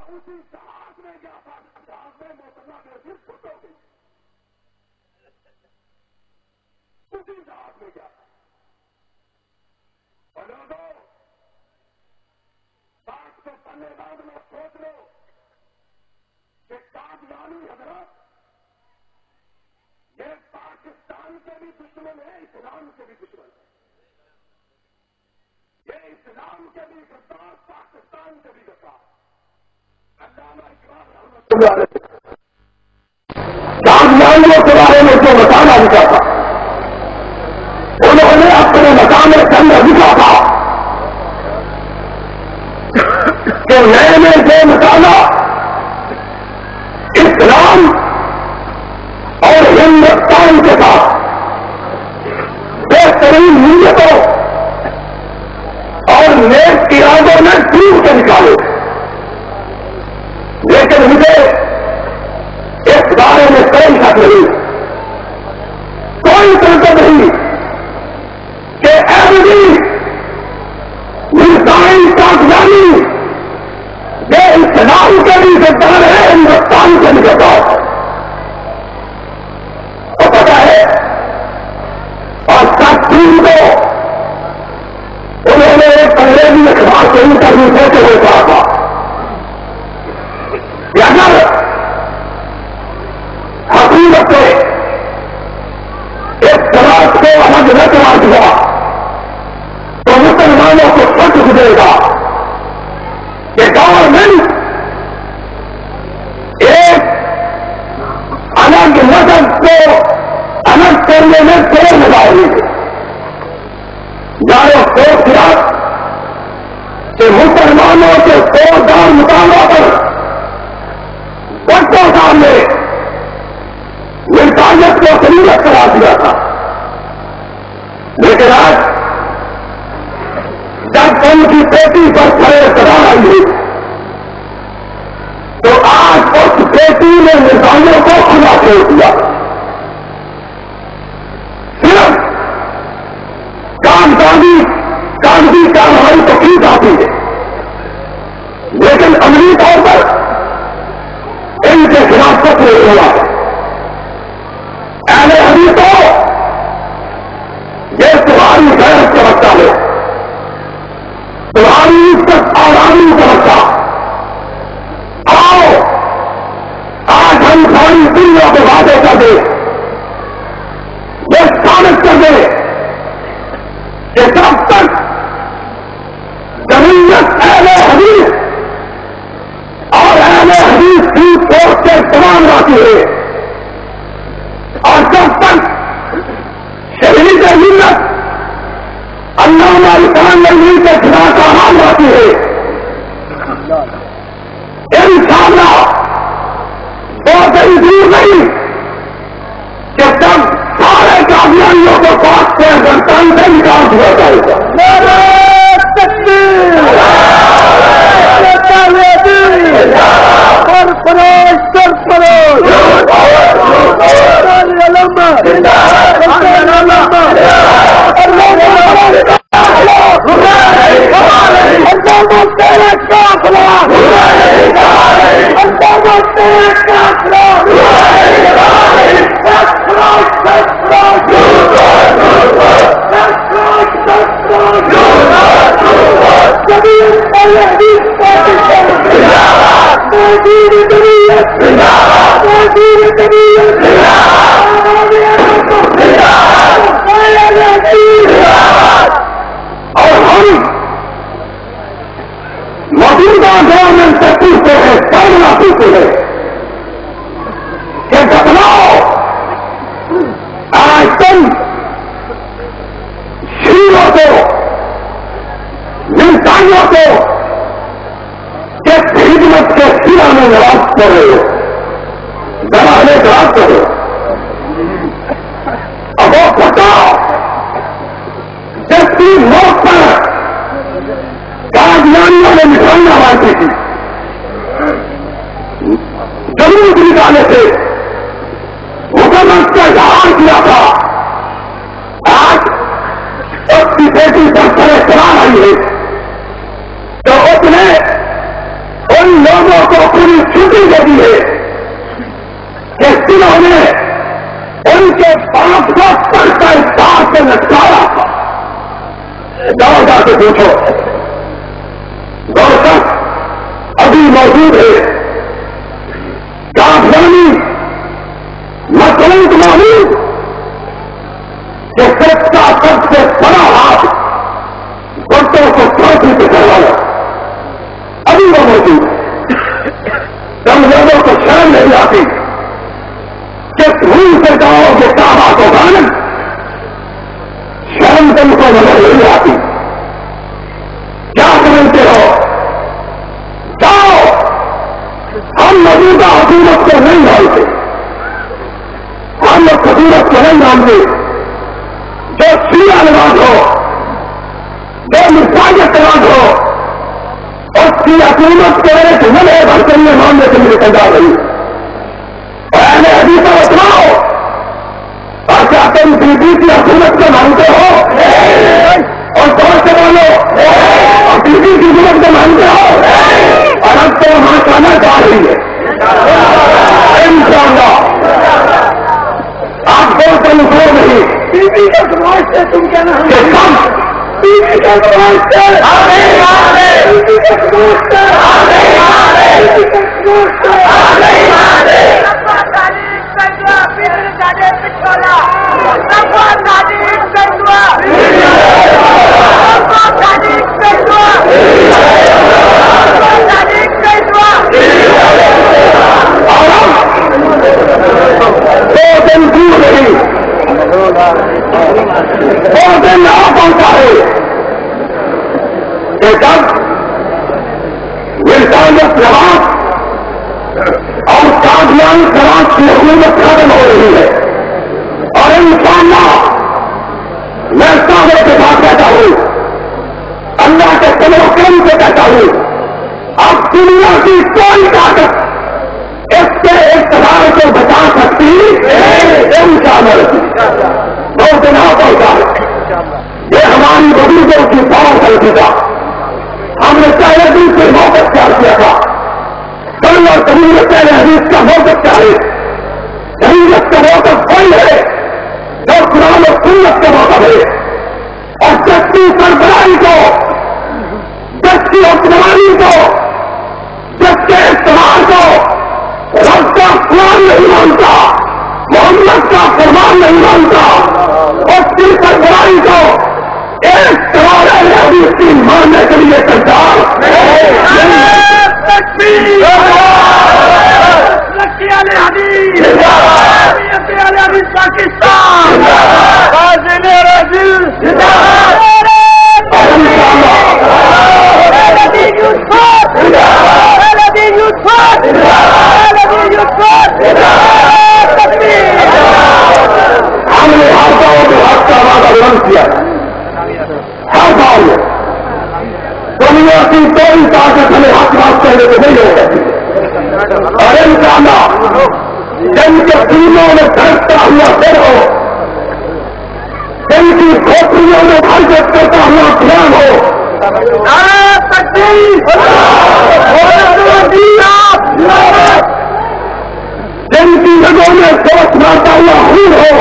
اسی جہاز میں گیا تھا، جہاز میں محترمہ بےنظیر فوت ہو گئی، اسی جہاز میں گیا تھا۔ اور لوگوں بات کو پلے بعد میں سوچ لو کہ قادیانی حضرات یہ پاکستان کے بھی دشمن ہے، اسلام کے بھی دشمن ہے، یہ اسلام کے بھی غدار، پاکستان کے بھی غدار۔ علامہ اقبال رحمۃ اللہ علیہ قادیانیوں کے بارے میں جو بتانا لکھا تھا، انہوں نے اپنے مقام کے اندر لکھا تھا کہ میں نے جو مطالعہ اسلام اور ہندوستان کے ساتھ بہترین نیتوں اور نیک ارادوں میں ڈوب کے نکالے، لیکن مجھے اس بارے میں کوئی شک نہیں، کوئی تردد نہیں کہ ایوری مرزائی قادیانی یہ اسلام کے بھی غدار ہے، ہندوستان کے بھی غدار ہے، اور پتا ہے اور سب چیز کو انہوں نے ایک انگریزی اخبار سے انٹرویو دیتے ہوئے کہا تھا کہ اگر حکومت نے اس جماعت کو الگ نہ کرا دیا تو مسلمانوں کو شک گزرے گا کہ گورنمنٹ ایک الگ مذہب کو الگ کرنے میں دیر لگا رہی ہے، یا سوچ دیا کہ مسلمانوں کے فوجدار مطالبہ پر بچوں سامنے مرزائیت کو خلیت کرا دیا تھا، لیکن آج جب ان کی بیٹی پر کھڑے قرار آئی تو آج اس بیٹی نے مرزائیوں کو کھلا چھوڑ دیا، صرف کاغذی کارروائی تو کی جاتی ہے، لیکن عملی طور پر ان کے خلاف کچھ نہیں ہوا ہے۔ اہل حدیثوں یہ تمہاری غیرت کا بچہ ہے، تمہاری عزت اور آبرو کا بچہ، آؤ آج ہم ساری دنیا کو وعدے کر دیں، یہ ثابت کر دیں کہ جب تک جمعیت اہل حدیث اور اہل حدیث کی فوج کے تمام رہتی ہے، اور جب تک شہید ملت علامہ عثمان نقوی کے خلاف آواز آتی ہے، انشاءاللہ بہت ہی دور نہیں کہ جب سارے قادیانیوں کو پاک سے افغانستان سے نکال دیا جائے گا۔ اور ہم موجودہ گورنمنٹ سے پوچھتے ہیں، سامنا پوچھتے ہیں کہ بتلاؤ آج تم شیروں کو مرزائیوں کو کس خدمت کے سیرا میں نواز کر رہے ہو، درانے دراز کرو، اب وہ بتاؤ جس کی موت پر قادیانیوں نے مٹھائیاں بانٹی تھی، ضرور نکالے تھے، حکومت کا اظہار کیا تھا، آج اس کی بیٹی پر سر سلام آئی ہے تو اس نے ان لوگوں کو پوری چھٹی دے دی ہے کہ جنہوں نے ان کے 570 کا افطار سے لٹکایا تھا. جاؤ جا کے پوچھو گورکھ ابھی موجود ہے, کافرانی مسعود محمود کہ سچ کا سب سے بڑا ہاتھ بچوں کو پھانسی پہ چڑھایا ابھی وہ موجود ہے. تم لوگوں کو شرم نہیں آتی کہ دھول سے جاؤ گے کعبہ کو گانا, شرم تم کو نظر نہیں آتی. کیا سمجھتے ہو؟ جاؤ, ہم موجودہ حکومت کو نہیں مانتے, ہم لوگ حکومت کو نہیں مانتے. جو شیعہ نواز ہو, جو مساجد نواز ہو, اس کی حکومت کے ایک نئے برتن میں ماننے کے لیے تیار رہی. اہل حدیث کو بتاؤ, اور کیا تم بی بی کی حکومت کو مانتے ہو اور دور سے بولو, اور بی بی کی حکومت کو مانتے ہو, اور اب تو وہاں جانا چاہ رہی ہے انشاءاللہ. آپ کو تم ہو نہیں بی بی کا سماج سے تم کیا نام کہ کم بی بی کا سماج سے بی بی کا سماج سے دو دن دور نہیں, دو دن آ پہنچا ہے کہ جب انسانیت جماعت اور قادیانی جماعت کی حکومت ختم ہو رہی ہے. اور انشاءاللہ میں سامنے کے ساتھ کہتا ہوں, اللہ کے کرم سے کہتا ہوں, اب دنیا کی کوئی طاقت اس کے اقتدار کو بچا سکتی انشاءاللہ. دو دن آ پہنچا ہے, یہ ہماری بزرگوں کی بہت غلطی تھا. ہم نے پہلے دن سے موقع اختیار کیا تھا, کل اور کبھی پہلے حدیث کا موقع چاہے. حدیث کا موقع کوئی ہے جو قرآن و سنت کا موقع ہے, اور جس کی سربراہی کو, جس کی حکمرانی کو, جس کے استعمال کو رب کا قرآن نہیں مانتا, محمد کا فرمان نہیں مانتا, اس کی سربراہی کو ایک سوال حدیث کی ماننے کے لیے تیار پاکستان ہم نے ہر گاؤں میں حق کا وعدہ بلند کیا. ہر گاؤں میں دنیا کی کوئی طاقت ہمیں حق بات کرنے کو نہیں ہو سکتی. اور انشاءاللہ جن کے دلوں میں دھڑکتا ہوا دل ہو, جن کی کھوپڑیوں میں حرکت کرتا ہوا دھیان ہو, جن کی رگوں میں سوچ مارتا ہوا خون ہو,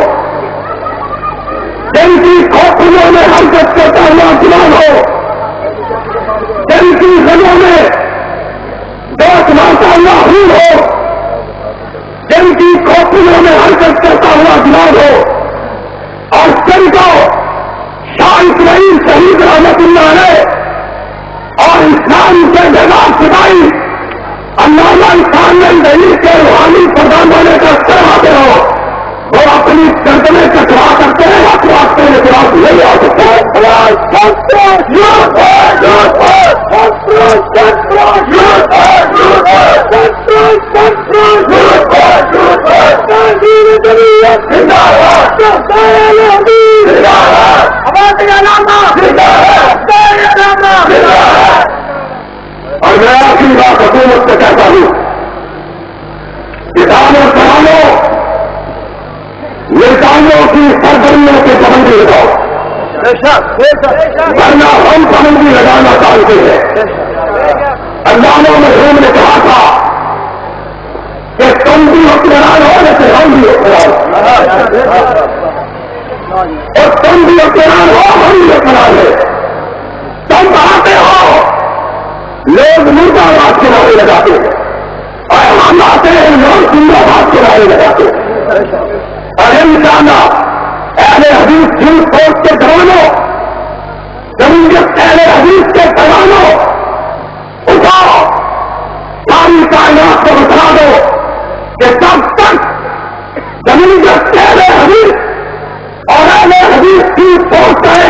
جن کی کھوپڑیوں میں حرکت کرتا ہوا دھیان ہو, جن کی رگوں میں سوچ مارتا ہوا خون ہو, جن کی کھوپڑیوں میں حرکت کرتا ہوا دھیان ہو, اور جن کو شاہ اسماعیل شہید رحمت اللہ علیہ اور اسلام کے بیدار سپاہی علامہ اسماعیل دہلی کے روحانی پردھان ہونے کا چڑھاتے ہو, وہ اپنی گردنیں کٹوا کرتے ہیں, آپ راستے کے خلاف نہیں آ سکتے. اور میں آخری بات حکومت سے کہتا ہوں, کسانوں کسانوں نظاموں کی سرگرمیوں کے پابندی لگاؤ, ورنہ ہم پابندی لگانا چاہتے ہیں. علامہ مرحوم نے کہا تھا کہ تم بھی حکمران ہو جیسے ہم بھی حکمران اور تم بھی حکمران ہو ہم بھی حکمران ہے. تم بہاتے ہو لوگ مردہ باد کے نعرے لگاتے ہیں اور ہم آتے ہیں لوگ زندہ باد کے نعرے لگاتے ہیں. اور انشاءاللہ اہل حدیث جھوٹ پوٹ کے گھرانوں جمہوریت اہل حدیث کے گھرانوں اٹھاؤ ساری کائنات کو بتا دو کہ جب تک جمہوریت اہل حدیث اور اہل حدیث جھوٹ پوٹ کرے